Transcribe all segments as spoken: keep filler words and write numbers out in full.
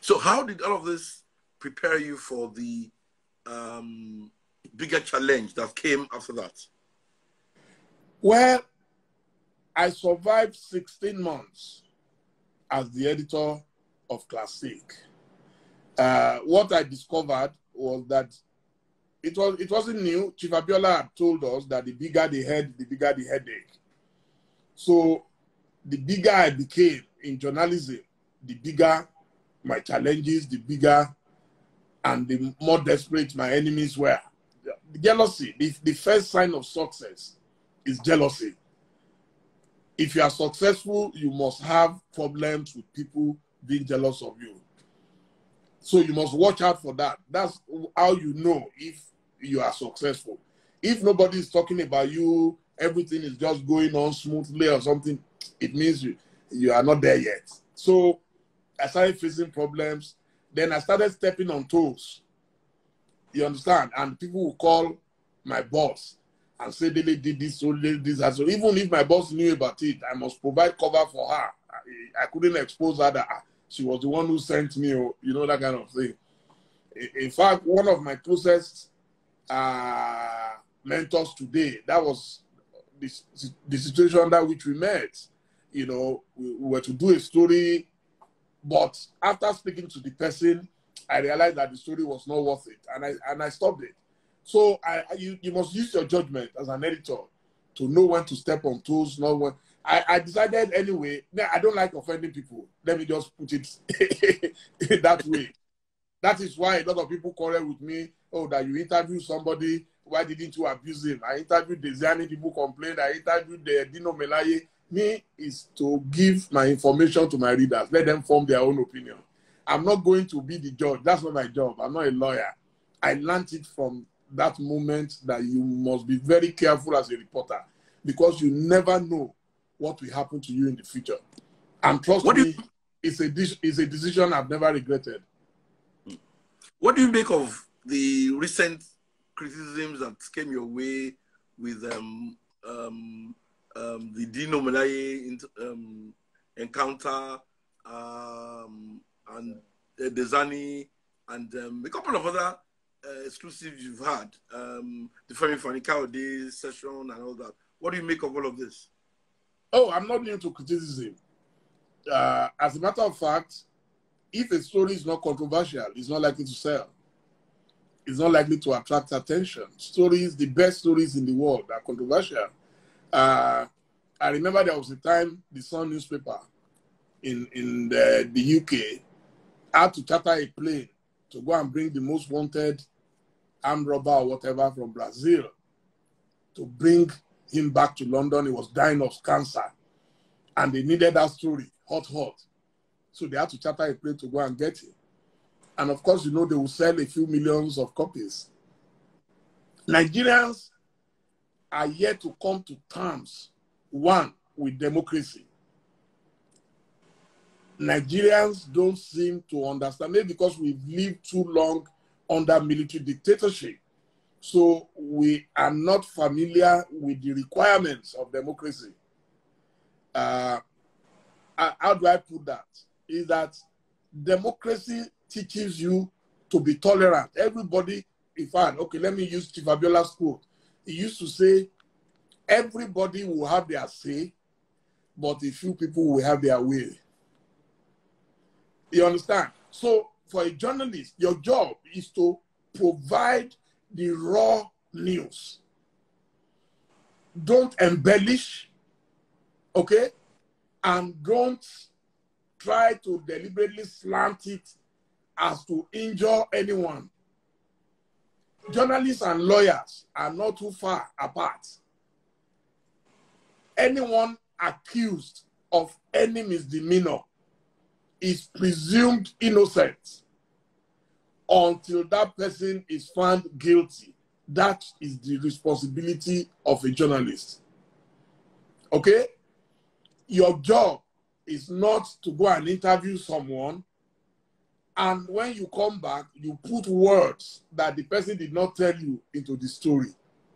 So how did all of this prepare you for the um, bigger challenge that came after that? Well, I survived sixteen months as the editor of Classic. Uh, what I discovered was that it, was, it wasn't new. Chief Abiola had told us that the bigger the head, the bigger the headache. So the bigger I became in journalism, the bigger my challenges, the bigger and the more desperate my enemies were. The jealousy, the, the first sign of success is jealousy. If you are successful, you must have problems with people being jealous of you. So you must watch out for that. That's how you know if you are successful. If nobody is talking about you, everything is just going on smoothly or something, it means you, you are not there yet. So I started facing problems. Then I started stepping on toes. You understand? And people will call my boss and say, they did this, so they did this. And so even if my boss knew about it, I must provide cover for her. I, I couldn't expose her that she was the one who sent me, or, you know, that kind of thing. In fact, one of my closest uh, mentors today, that was the, the situation under which we met. You know, we, we were to do a story, but after speaking to the person, I realized that the story was not worth it, and I and I stopped it. So I, you, you must use your judgment as an editor to know when to step on toes, not when. I, I decided anyway, I don't like offending people. Let me just put it that way. That is why a lot of people quarrel with me. Oh, that you interview somebody, why didn't you abuse him? I interviewed Desiani, people complained. I interviewed the Dino Melaye. Me is to give my information to my readers. Let them form their own opinion. I'm not going to be the judge. That's not my job. I'm not a lawyer. I learned it from that moment that you must be very careful as a reporter because you never know what will happen to you in the future. And trust what me, you, it's, a, it's a decision I've never regretted. What do you make of the recent criticisms that came your way with um, um, um, the Dino Melaye um, encounter um, and uh, Desiani and um, a couple of other uh, exclusives you've had, um, the Femi Fani-Kayode session and all that? What do you make of all of this? Oh, I'm not new to criticism. Uh, as a matter of fact, if a story is not controversial, it's not likely to sell. It's not likely to attract attention. Stories, the best stories in the world are controversial. Uh, I remember there was a time the Sun newspaper in, in the, the U K had to charter a plane to go and bring the most wanted armed robber or whatever from Brazil to bring him back to London. He was dying of cancer. And they needed that story, hot, hot. So they had to charter a plane to go and get him. And of course, you know, they will sell a few millions of copies. Nigerians are yet to come to terms, one, with democracy. Nigerians don't seem to understand, maybe because we've lived too long under military dictatorship. So we are not familiar with the requirements of democracy. Uh, how do I put that? Is that democracy teaches you to be tolerant. Everybody, in fact, okay, let me use Chief Abiola's quote. He used to say, everybody will have their say, but a few people will have their way. You understand? So for a journalist, your job is to provide the raw news. Don't embellish, okay? And don't try to deliberately slant it as to injure anyone. Journalists and lawyers are not too far apart. Anyone accused of any misdemeanor is presumed innocent until that person is found guilty. That is the responsibility of a journalist. Okay? Your job is not to go and interview someone, and when you come back, you put words that the person did not tell you into the story.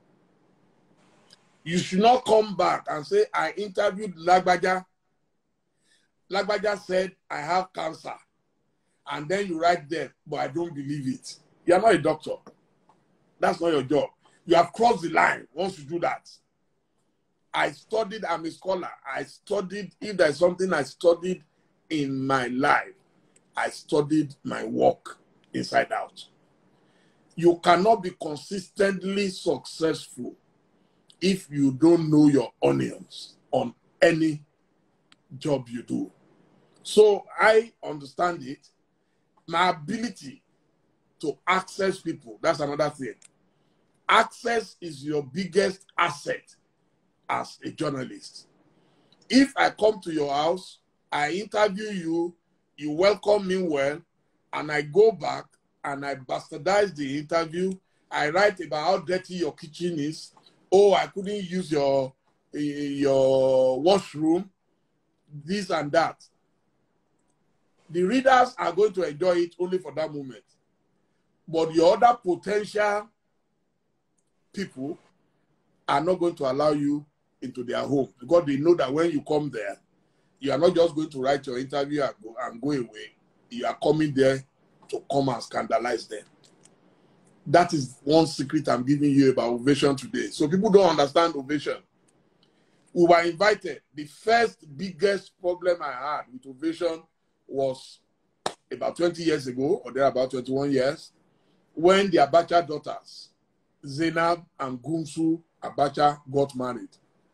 You should not come back and say, I interviewed Lagbaja. Lagbaja said, I have cancer. and then you write there, but I don't believe it. You are not a doctor. That's not your job. You have crossed the line once you do that. I studied, I'm a scholar. I studied, if there's something I studied in my life, I studied my work inside out. You cannot be consistently successful if you don't know your onions on any job you do. So I understand it. My ability to access people, that's another thing. Access is your biggest asset as a journalist. If I come to your house, I interview you, you welcome me well, and I go back and I bastardize the interview, I write about how dirty your kitchen is, oh, I couldn't use your, your washroom, this and that. The readers are going to enjoy it only for that moment. But your other potential people are not going to allow you into their home because they know that when you come there, you are not just going to write your interview and go, and go away. You are coming there to come and scandalize them. That is one secret I'm giving you about Ovation today. So people don't understand Ovation. We were invited. The first biggest problem I had with Ovation was about twenty years ago, or there about twenty-one years, when the Abacha daughters, Zainab and Gunsu Abacha, got married.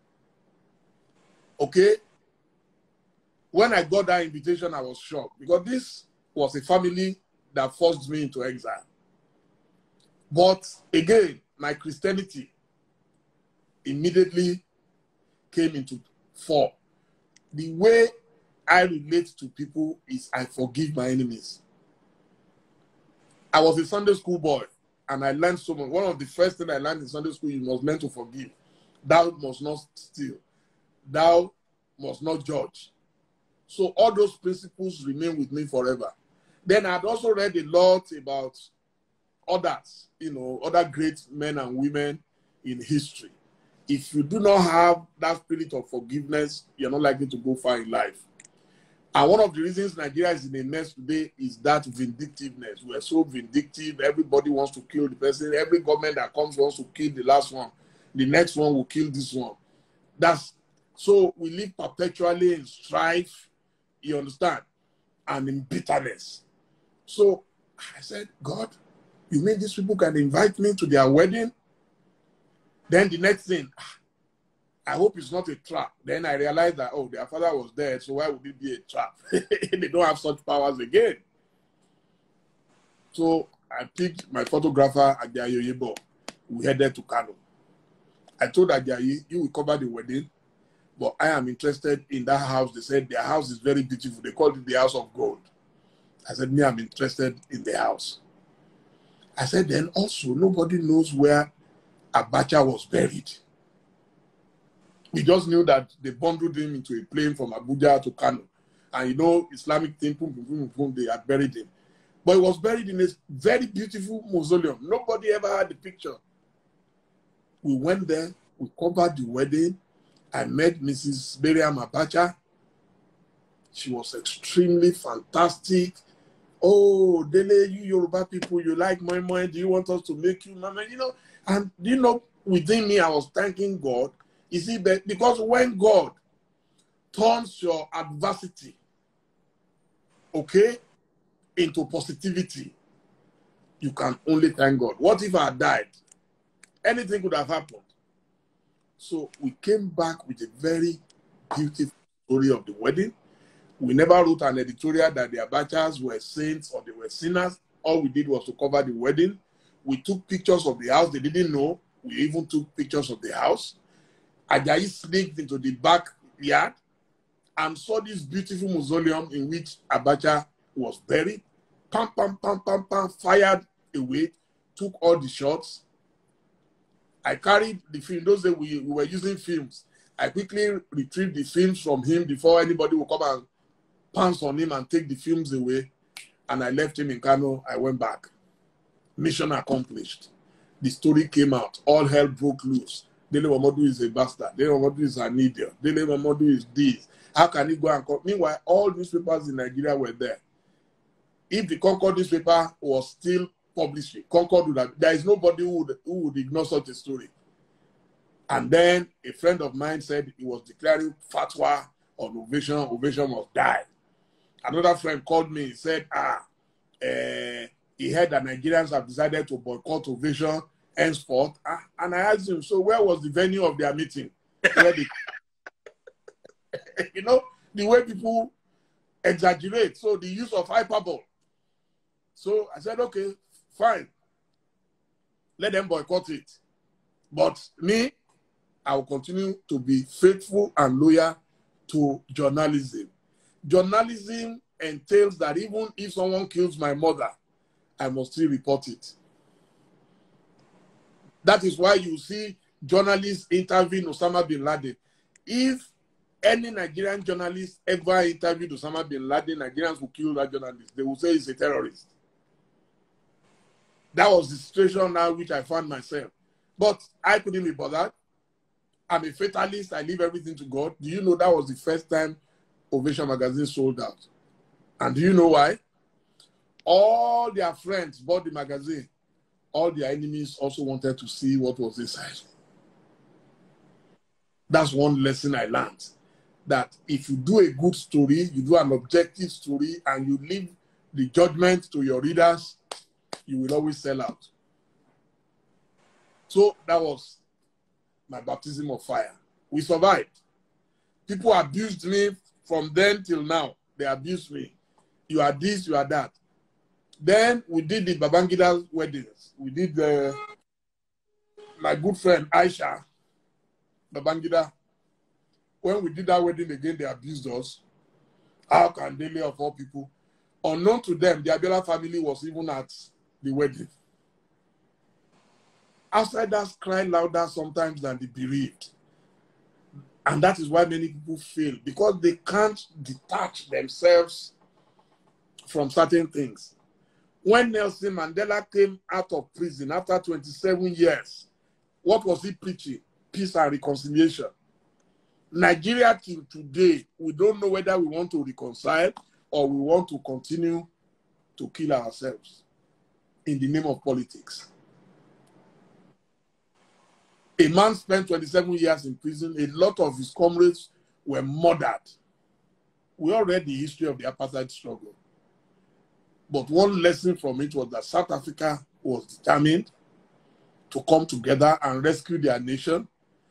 Okay? When I got that invitation, I was shocked because this was a family that forced me into exile. But again, my Christianity immediately came into fore. The way I relate to people is I forgive my enemies. I was a Sunday school boy and I learned so much. One of the first things I learned in Sunday school, you must learn to forgive. Thou must not steal. Thou must not judge. So all those principles remain with me forever. Then I'd also read a lot about others, you know, other great men and women in history. If you do not have that spirit of forgiveness, you're not likely to go far in life. And one of the reasons Nigeria is in a mess today is that vindictiveness. We're so vindictive. Everybody wants to kill the person. Every government that comes wants to kill the last one. The next one will kill this one. That's so we live perpetually in strife, you understand, and in bitterness. So I said, God, you mean these people can invite me to their wedding? Then the next thing, I hope it's not a trap. Then I realized that, oh, their father was dead, so why would it be a trap? They don't have such powers again. So I picked my photographer, Ajayi Oyebo. We headed to Kano. I told Ajayi, you will cover the wedding, but I am interested in that house. They said their house is very beautiful. They called it the House of Gold. I said, me, I'm interested in the house. I said, then also, nobody knows where Abacha was buried. We just knew that they bundled him into a plane from Abuja to Kano. And you know, Islamic thing, boom, boom, boom, boom, they had buried him. But he was buried in a very beautiful mausoleum. Nobody ever had the picture. We went there, we covered the wedding. I met Missus Miriam Abacha. She was extremely fantastic. Oh, Dele, you Yoruba people, you like moi moi, do you want us to make you mama? You know, and you know, within me, I was thanking God. You see, because when God turns your adversity, okay, into positivity, you can only thank God. What if I had died? Anything could have happened. So we came back with a very beautiful story of the wedding. We never wrote an editorial that the Abachas were saints or they were sinners. All we did was to cover the wedding. We took pictures of the house. They didn't know. We even took pictures of the house. Ajayi sneaked into the backyard and saw this beautiful mausoleum in which Abacha was buried. Pam, pam, pam, pam, pam, fired away, took all the shots. I carried the film. Those days we, we were using films. I quickly retrieved the films from him before anybody would come and pounce on him and take the films away. And I left him in Kano. I went back. Mission accomplished. The story came out. All hell broke loose. Dele Momodu is a bastard. Dele Momodu is an idiot. Dele Momodu is this. How can he go and come? Meanwhile, all newspapers in Nigeria were there. if the Concord newspaper was still publishing, Concord would have, there is nobody who would, who would ignore such a story. And then a friend of mine said he was declaring fatwa on Ovation, Ovation must die. Another friend called me and said, ah, uh, he heard that Nigerians have decided to boycott Ovation henceforth. Ah, and I asked him, so where was the venue of their meeting? Where the, you know, the way people exaggerate, so the use of hyperbole. So I said, okay, fine. Let them boycott it. But me, I will continue to be faithful and loyal to journalism. Journalism entails that even if someone kills my mother, I must still report it. That is why you see journalists interviewing Osama bin Laden. If any Nigerian journalist ever interviewed Osama bin Laden, Nigerians will kill that journalist. They will say he's a terrorist. That was the situation now which I found myself. But I couldn't be bothered. I'm a fatalist. I leave everything to God. Do you know that was the first time Ovation magazine sold out? And do you know why? All their friends bought the magazine. All their enemies also wanted to see what was inside. That's one lesson I learned. That if you do a good story, you do an objective story, and you leave the judgment to your readers, you will always sell out. So that was my baptism of fire. We survived. People abused me from then till now. They abused me. You are this, you are that. Then we did the Babangida weddings. We did the, my good friend Aisha, Babangida. When we did that wedding again, they abused us. How can they, of all people? Unknown to them, the Abiola family was even at the wedding. Outsiders cry louder sometimes than the bereaved. And that is why many people fail, because they can't detach themselves from certain things. When Nelson Mandela came out of prison after twenty-seven years, what was he preaching? Peace and reconciliation. Nigeria till today, we don't know whether we want to reconcile or we want to continue to kill ourselves in the name of politics. A man spent twenty-seven years in prison. A lot of his comrades were murdered. We all read the history of the apartheid struggle. But one lesson from it was that South Africa was determined to come together and rescue their nation.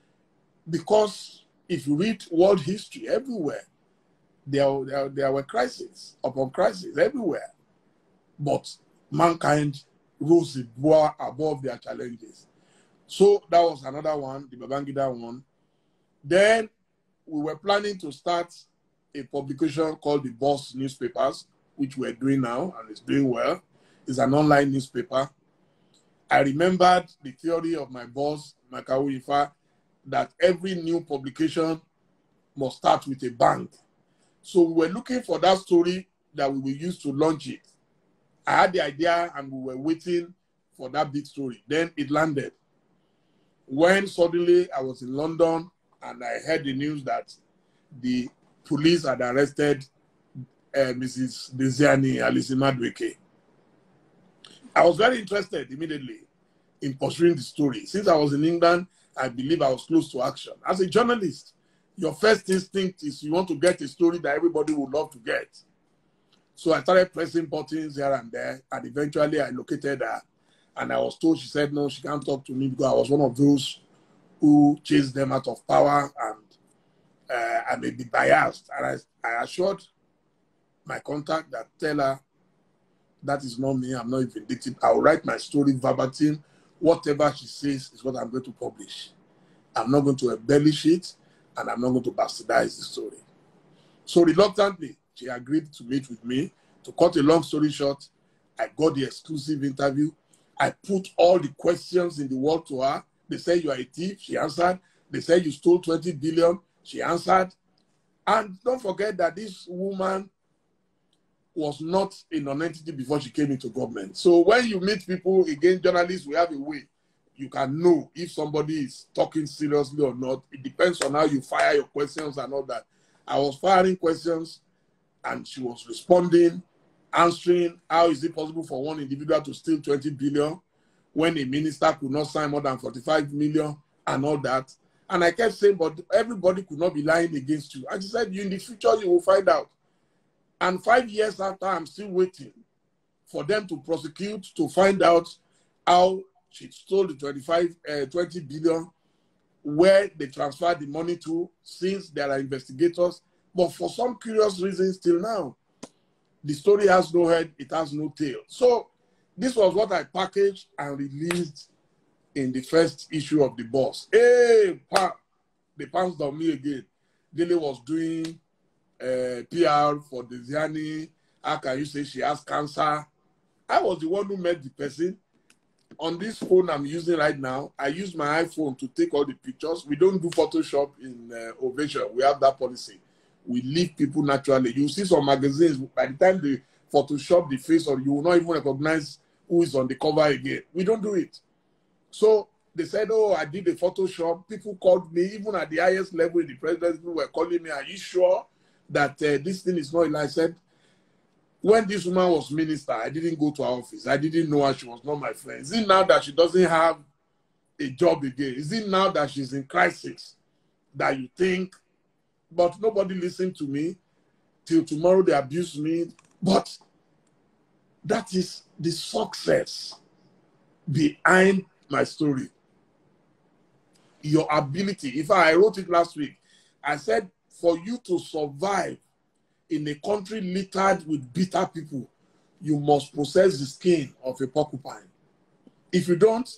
Because if you read world history, everywhere, there, there, there were crises upon crises everywhere. But mankind rose above their challenges. So that was another one, the Babangida one. Then we were planning to start a publication called the Boss Newspapers, which we're doing now, and it's doing well. It's an online newspaper. I remembered the theory of my boss, Makau Ifa, that every new publication must start with a bang. So we were looking for that story that we will use to launch it. I had the idea and we were waiting for that big story. Then it landed. When suddenly I was in London and I heard the news that the police had arrested uh, Missus Desiani Alisimadweke, I was very interested immediately in pursuing the story. Since I was in England, I believe I was close to action. As a journalist, your first instinct is you want to get a story that everybody would love to get. So I started pressing buttons here and there, and eventually I located her. And I was told, she said, no, she can't talk to me because I was one of those who chased them out of power, and uh, I may be biased. And I, I assured my contact that tell her, that is not me, I'm not even vindictive. I'll write my story verbatim. Whatever she says is what I'm going to publish. I'm not going to embellish it, and I'm not going to bastardize the story. So reluctantly, she agreed to meet with me. To cut a long story short, I got the exclusive interview. I put all the questions in the world to her. They said, you are a thief. She answered. They said, you stole twenty billion. She answered. And don't forget that this woman was not a non-entity before she came into government. So when you meet people, again, journalists, we have a way. You can know if somebody is talking seriously or not. It depends on how you fire your questions and all that. I was firing questions, and she was responding answering how is it possible for one individual to steal twenty billion when a minister could not sign more than forty-five million and all that. And I kept saying, but everybody could not be lying against you. And she said, you in the future, you will find out. And five years after, I'm still waiting for them to prosecute to find out how she stole the twenty-five, uh, twenty billion, where they transferred the money to, since there are investigators. But for some curious reasons, till now, the story has no head, it has no tail. So this was what I packaged and released in the first issue of The Boss. Hey, pa, they pounced on me again. Dele was doing uh, P R for Desiani. How can you say she has cancer? I was the one who met the person. On this phone I'm using right now, I use my iPhone to take all the pictures. We don't do Photoshop in uh, Ovation. We have that policy. We leave people naturally. You see some magazines, by the time they Photoshop the face, or you will not even recognize who is on the cover again. We don't do it. So they said, oh, I did a Photoshop. People called me, even at the highest level in the presidency, people were calling me, are you sure that uh, this thing is not? And I said, when this woman was minister, I didn't go to her office. I didn't know her. She was not my friend. Is it now that she doesn't have a job again? Is it now that she's in crisis that you think? But nobody listened to me. Till tomorrow they abuse me. But that is the success behind my story. Your ability. In fact, I wrote it last week. I said, for you to survive in a country littered with bitter people, you must possess the skin of a porcupine. If you don't,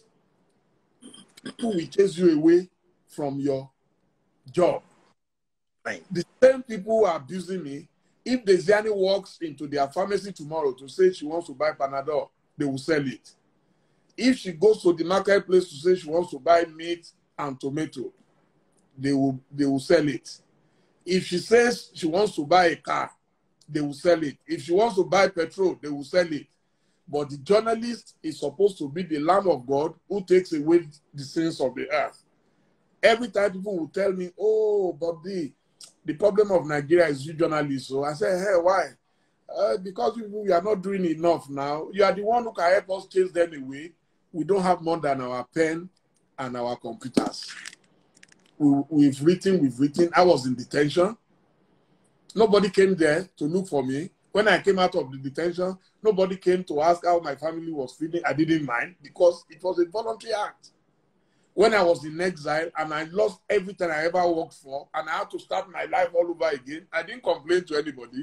people will chase you away from your job. Right. The same people who are abusing me, if Desiani walks into their pharmacy tomorrow to say she wants to buy Panadol, they will sell it. If she goes to the marketplace to say she wants to buy meat and tomato, they will, they will sell it. If she says she wants to buy a car, they will sell it. If she wants to buy petrol, they will sell it. But the journalist is supposed to be the Lamb of God who takes away the sins of the earth. Every time people will tell me, oh, but the, the problem of Nigeria is you journalists. So I say, hey, why? Uh, because we, we are not doing enough now. You are the one who can help us chase them away. We don't have more than our pen and our computers. We, we've written, we've written. I was in detention. Nobody came there to look for me. When I came out of the detention, nobody came to ask how my family was feeling. I didn't mind because it was a voluntary act. When I was in exile and I lost everything I ever worked for and I had to start my life all over again, I didn't complain to anybody.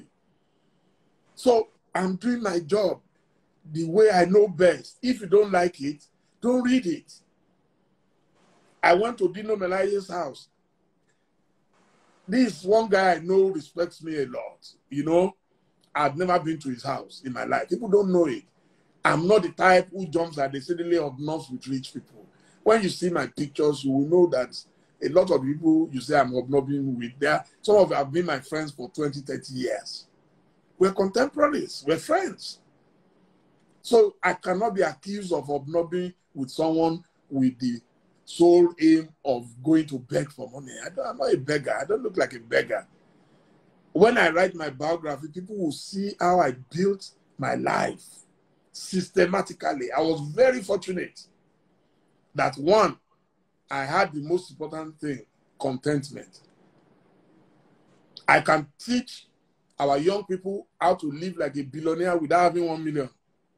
So I'm doing my job the way I know best. If you don't like it, don't read it. I went to Dino Melaye's house. This one guy I know respects me a lot. You know, I've never been to his house in my life. People don't know it. I'm not the type who jumps at the citadel of north with rich people. When you see my pictures, you will know that a lot of people you say I'm hobnobbing with there. Some of them have been my friends for twenty, thirty years. We're contemporaries. We're friends. So I cannot be accused of hobnobbing with someone with the sole aim of going to beg for money. I don't, I'm not a beggar. I don't look like a beggar. When I write my biography, people will see how I built my life systematically. I was very fortunate that, one, I had the most important thing, contentment. I can teach our young people how to live like a billionaire without having one million.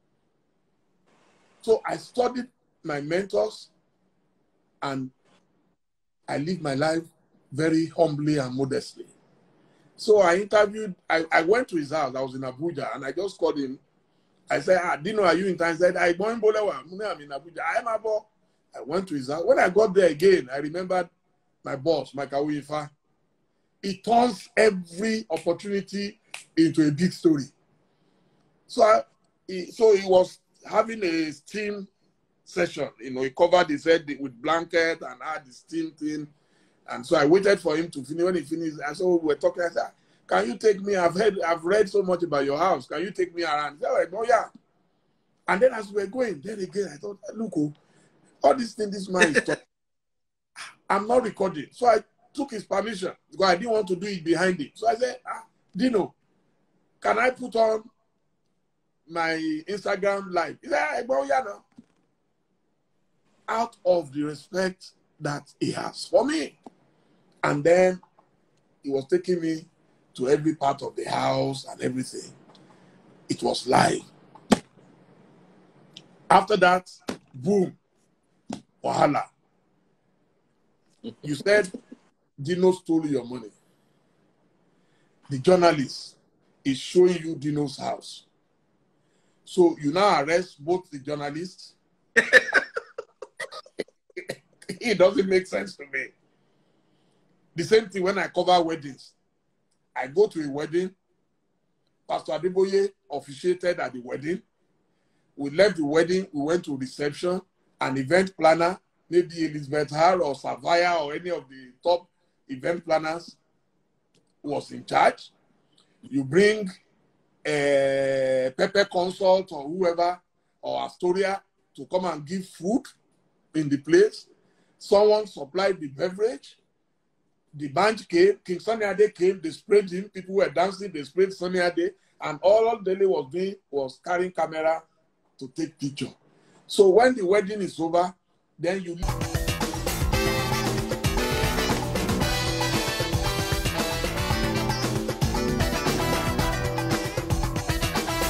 So I studied my mentors and I live my life very humbly and modestly. So I interviewed, I, I went to his house. I was in Abuja and I just called him. I said, ah, Dino, are you in town? He said, I'm in Abuja. I'm Abo. I went to his house. When I got there again, I remembered my boss, Mike Awifa. He turns every opportunity into a big story. So, I, he, so he was having a steam session. You know, he covered his head with blanket and had the steam thing. And so I waited for him to finish. When he finished, I said, we were talking. I said, can you take me? I've heard, I've read so much about your house. Can you take me around? He said, like, oh, yeah. And then as we were going, then again, I thought, look, oh, all these things this man is talking. I'm not recording. So I took his permission because I didn't want to do it behind him. So I said, ah, Dino, can I put on my Instagram live. He said, hey, bro, yeah, no. Out of the respect that he has for me. And then he was taking me to every part of the house and everything. It was live. After that, boom, wahala. You said Dino stole your money. The journalist is showing you Dino's house. So you now arrest both the journalists. It doesn't make sense to me. The same thing when I cover weddings. I go to a wedding. Pastor Adeboye officiated at the wedding. We left the wedding. We went to reception. An event planner, maybe Elizabeth Hall or Savaya or any of the top event planners, was in charge. You bring a Pepe Consult or whoever or Astoria to come and give food in the place. Someone supplied the beverage. The band came. King Sunny Ade came. They sprayed him. People were dancing. They sprayed Sunny Ade. And all Dele was doing was carrying camera to take picture. So when the wedding is over, then you...